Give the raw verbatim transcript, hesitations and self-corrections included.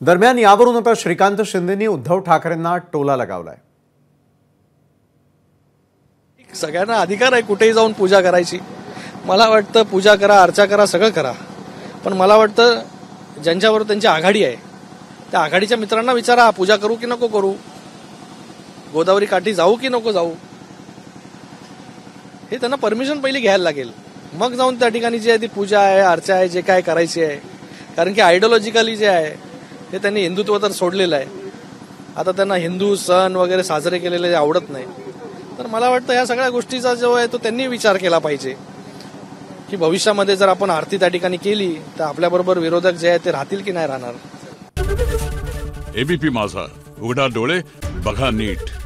दरम्यान यावरून आता श्रीकांत शिंदेंनी उद्धव ठाकरेंना टोला लगावलाय। सगळ्यांना अधिकार आहे कुठेही जाऊन पूजा करायची। मला वाटतं पूजा करा, अर्चा करा, सगळं करा, पण मला वाटतं ज्यांच्यावर त्यांची आघाडी आहे त्या आघाडीच्या मित्रांना विचारा, पूजा करू की नको करू, गोदावरी काठी जाऊ की नको जाऊ, हे त्यांना परमिशन पहिली घ्यायला लागेल, मग जाऊन त्या ठिकाणी जी आहे ती पूजा आहे, अर्चा आहे, जे काय करायची आहे। कारण की आयडिओलॉजिकली जे आहे हे त्यांनी हिंदुत्व तर सोडलेलं आहे, आता त्यांना हिंदू सण वगैरे साजरे केलेले आवडत नाही। तर मला वाटतं या सगळ्या गोष्टीचा जो आहे तो त्यांनी विचार केला पाहिजे की भविष्यामध्ये जर आपण आरती त्या ठिकाणी केली तर आपल्याबरोबर विरोधक जे आहेत ते राहतील की नाही राहणार। एबीपी माझा, उघडा डोळे बघा नीट।